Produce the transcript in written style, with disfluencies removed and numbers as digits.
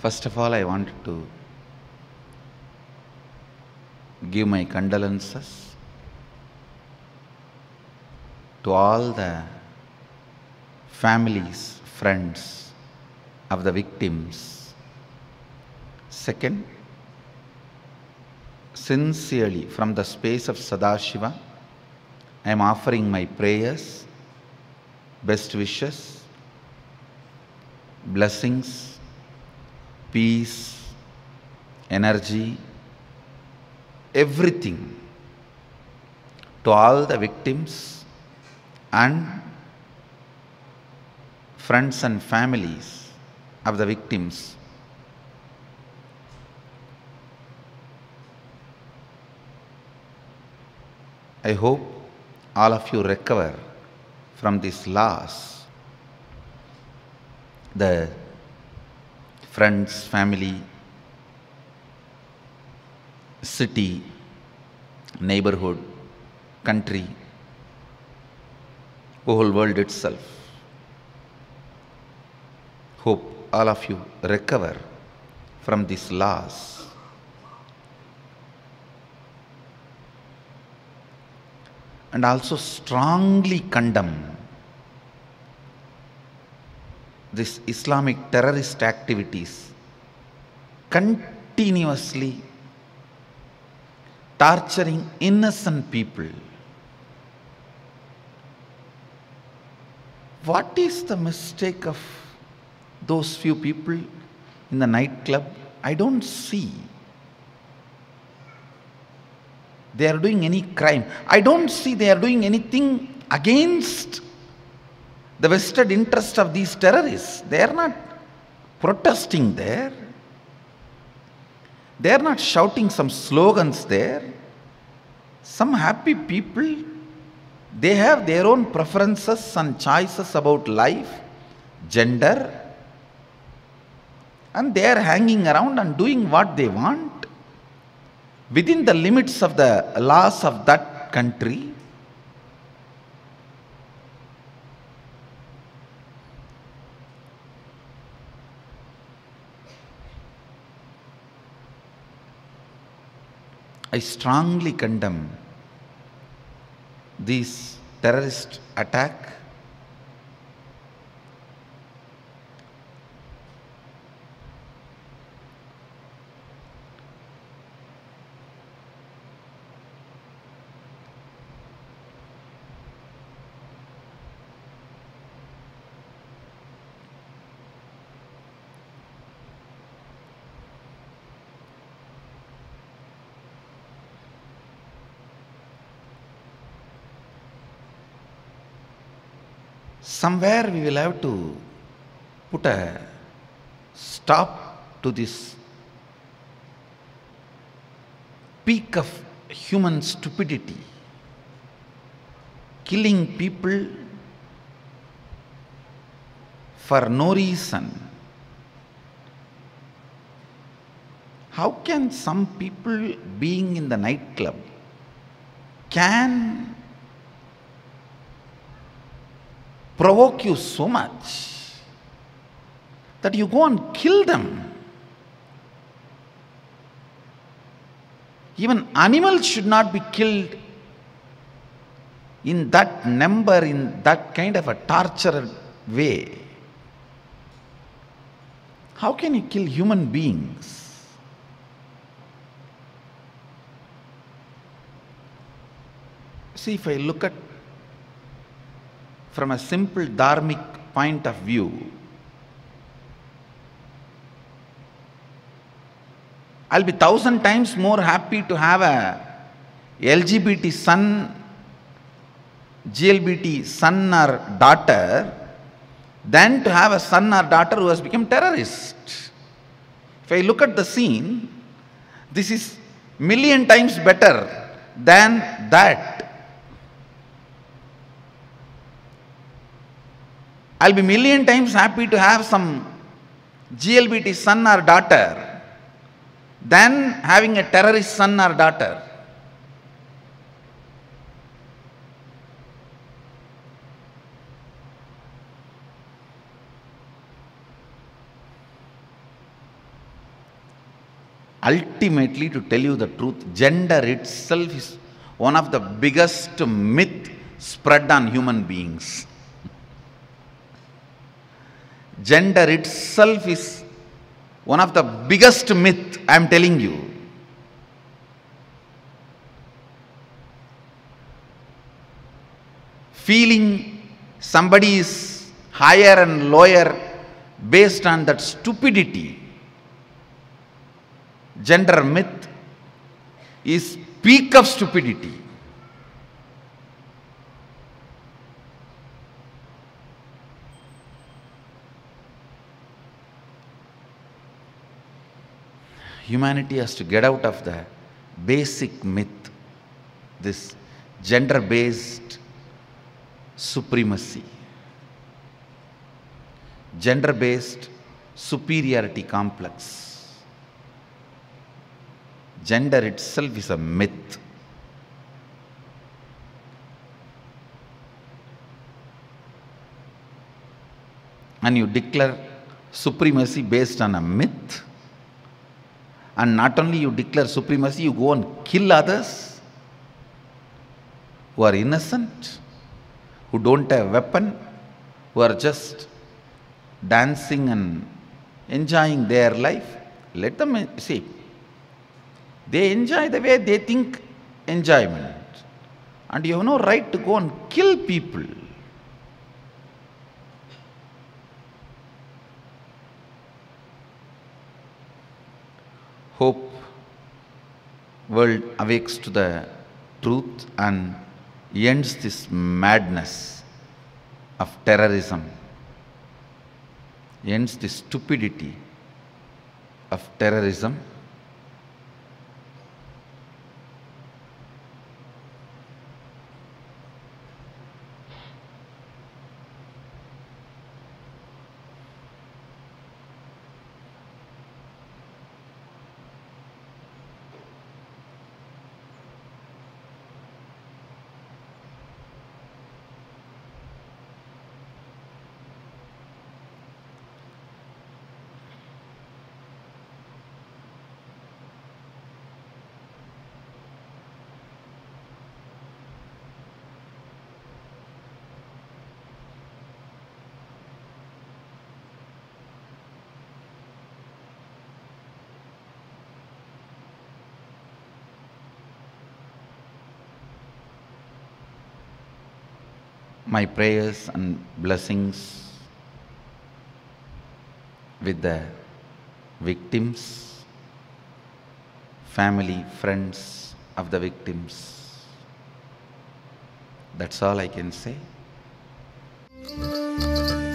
First of all, I wanted to give my condolences to all the families, friends of the victims. Second, sincerely from the space of Sadashiva, I am offering my prayers, best wishes, blessings, peace, energy, everything to all the victims and friends and families of the victims. I hope all of you recover from this loss. The friends, family, city, neighborhood, country, whole world itself. Hope all of you recover from this loss. And also strongly condemn this Islamic terrorist activities, continuously torturing innocent people. What is the mistake of those few people in the nightclub? I don't see they are doing any crime. I don't see they are doing anything against the vested interest of these terrorists. They are not protesting there. They are not shouting some slogans there. Some happy people, they have their own preferences and choices about life, gender, and they are hanging around and doing what they want within the limits of the laws of that country. I strongly condemn this terrorist attack. Somewhere we will have to put a stop to this peak of human stupidity, killing people for no reason. How can some people being in the nightclub can provoke you so much that you go and kill them? Even animals should not be killed in that number, in that kind of a tortured way. How can you kill human beings? See, if I look at from a simple dharmic point of view, I'll be 1,000 times more happy to have a LGBT son, GLBT son or daughter than to have a son or daughter who has become terrorist. If I look at the scene, this is million times better than that. I'll be million times happy to have some GLBT son or daughter than having a terrorist son or daughter. Ultimately, to tell you the truth, gender itself is one of the biggest myth spread on human beings. Gender itself is one of the biggest myth, I am telling you. Feeling somebody is higher and lower based on that stupidity. Gender myth is peak of stupidity. Humanity has to get out of the basic myth, this gender-based supremacy, gender-based superiority complex. Gender itself is a myth. And you declare supremacy based on a myth. And not only you declare supremacy, you go and kill others who are innocent, who don't have a weapon, who are just dancing and enjoying their life. Let them see. They enjoy the way they think enjoyment. And you have no right to go and kill people. Hope world awakes to the truth and ends this madness of terrorism, ends the stupidity of terrorism. My prayers and blessings with the victims, family, friends of the victims. That's all I can say.